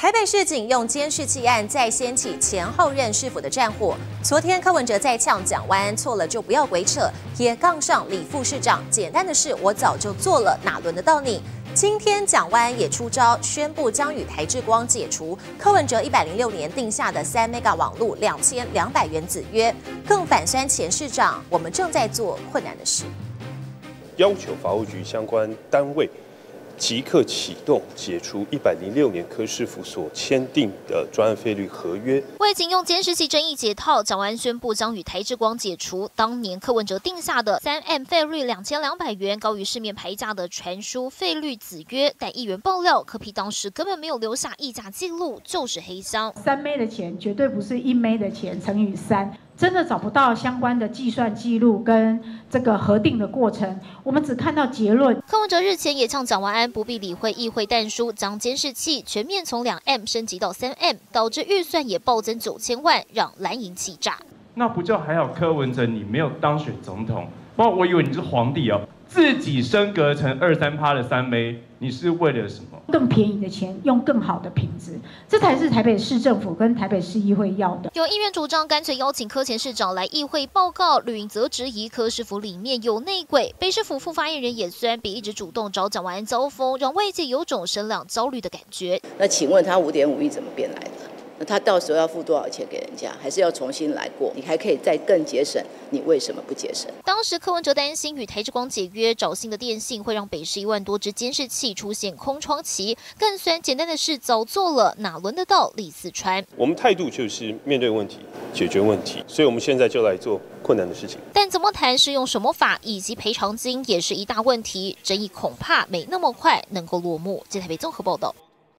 台北市警用监视器案再掀起前后任市府的战火。昨天柯文哲在呛蒋万安错了就不要鬼扯，也杠上李副市长，简单的事我早就做了，哪轮得到你？今天蒋万安也出招，宣布将与台智光解除柯文哲106年定下的3 mega 网路2200元子约，更反酸前市长，我们正在做困难的事， 要求法务局相关单位即刻启动解除106年柯市府所签订的专案费率合约。 为警用监视器争议解套，蒋万安宣布将与台智光解除当年柯文哲定下的3M 费率2200元，高于市面牌价的传输费率子约。但议员爆料，柯 P 当时根本没有留下议价记录，就是黑箱。 3枚的钱绝对不是1枚的钱乘以3。真的找不到相关的计算记录跟这个核定的过程，我们只看到结论。 柯文哲日前也呛蒋万安不必理会议会但书，将监视器全面从2M 升级到3M， 导致预算也暴增9000万，让蓝营气炸。 那不就还好柯文哲你没有当选总统？不然我以为你是皇帝哦，自己升格成2-3%的3枚，你是为了什么？ 更便宜的钱，用更好的品质，这才是台北市政府跟台北市议会要的。 有议员主张干脆邀请柯前市长来议会报告，绿营则质疑柯市府里面有内鬼。北市府副发言人也虽然比一直主动找蒋万安交锋，让外界有种声量焦虑的感觉。 那请问他5.5亿怎么变来的？那他到时候要付多少钱给人家？还是要重新来过？你还可以再更节省，你为什么不节省？ 当时柯文哲担心与台智光解约，找新的电信会让北市1万多只监视器出现空窗期。更虽然简单的事早做了，哪轮得到李四川？ 我们态度就是面对问题，解决问题，所以我们现在就来做困难的事情。 但怎么谈、适用什么法以及赔偿金也是一大问题，争议恐怕没那么快能够落幕。台北综合报道。